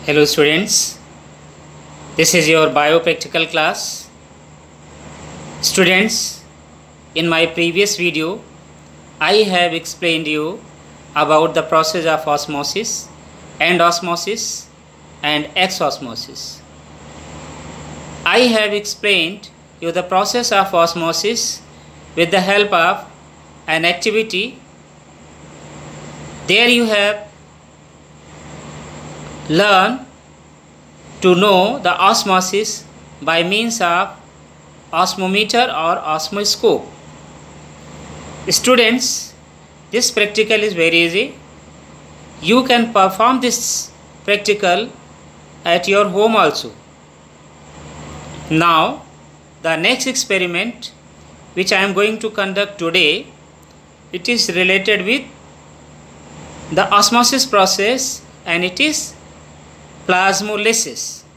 Hello students, this is your biopractical class. Students, in my previous video, I have explained you about the process of osmosis, endosmosis and exosmosis. I have explained you the process of osmosis with the help of an activity. There you have learn to know the osmosis by means of osmometer or osmoscope. Students, this practical is very easy. You can perform this practical at your home also. Now, the next experiment which I am going to conduct today, it is related with the osmosis process and it is plasmolysis.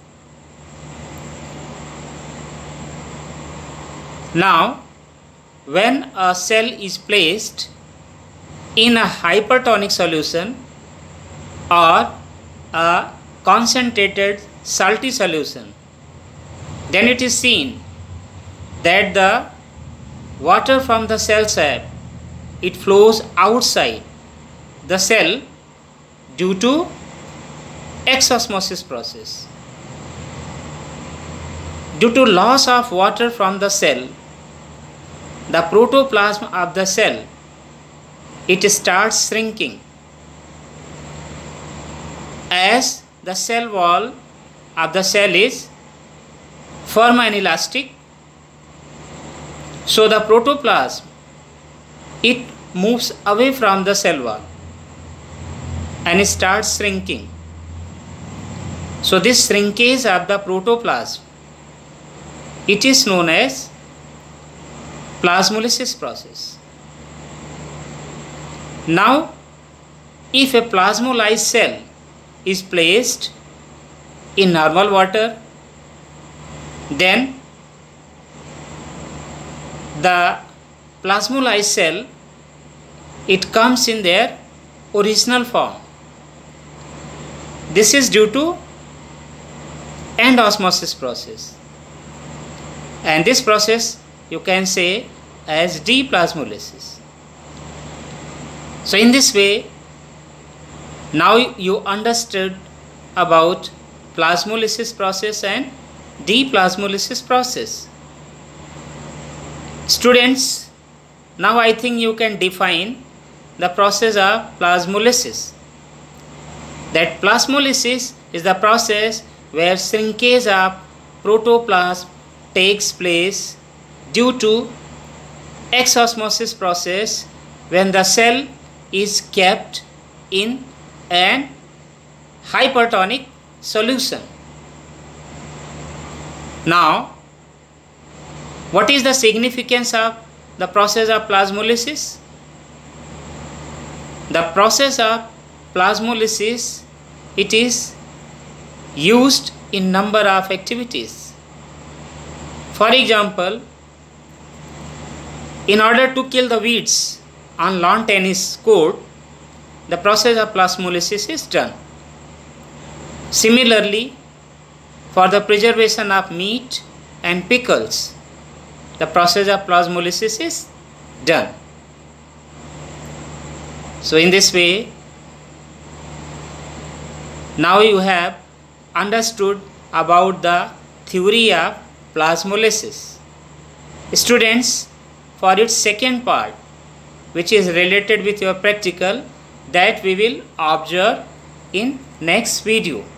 Now, when a cell is placed in a hypertonic solution or a concentrated salty solution, then it is seen that the water from the cell sap, it flows outside the cell due to exosmosis process. Due to loss of water from the cell, the protoplasm of the cell, it starts shrinking. As the cell wall of the cell is firm and elastic, so the protoplasm, it moves away from the cell wall and starts shrinking. So this shrinkage of the protoplasm, it is known as plasmolysis process. Now, if a plasmolyzed cell is placed in normal water, then the plasmolyzed cell, it comes in their original form. This is due to endosmosis process, and this process you can say as deplasmolysis. So in this way, now you understood about plasmolysis process and deplasmolysis process. Students, now I think you can define the process of plasmolysis. That plasmolysis is the process where shrinkage of protoplasm takes place due to exosmosis process when the cell is kept in an hypertonic solution. Now, what is the significance of the process of plasmolysis? The process of plasmolysis, it is used in number of activities. For example, in order to kill the weeds on lawn tennis court, the process of plasmolysis is done. Similarly, for the preservation of meat and pickles, the process of plasmolysis is done. So in this way, now you have understood about the theory of plasmolysis. Students, for its second part, which is related with your practical, that we will observe in next video.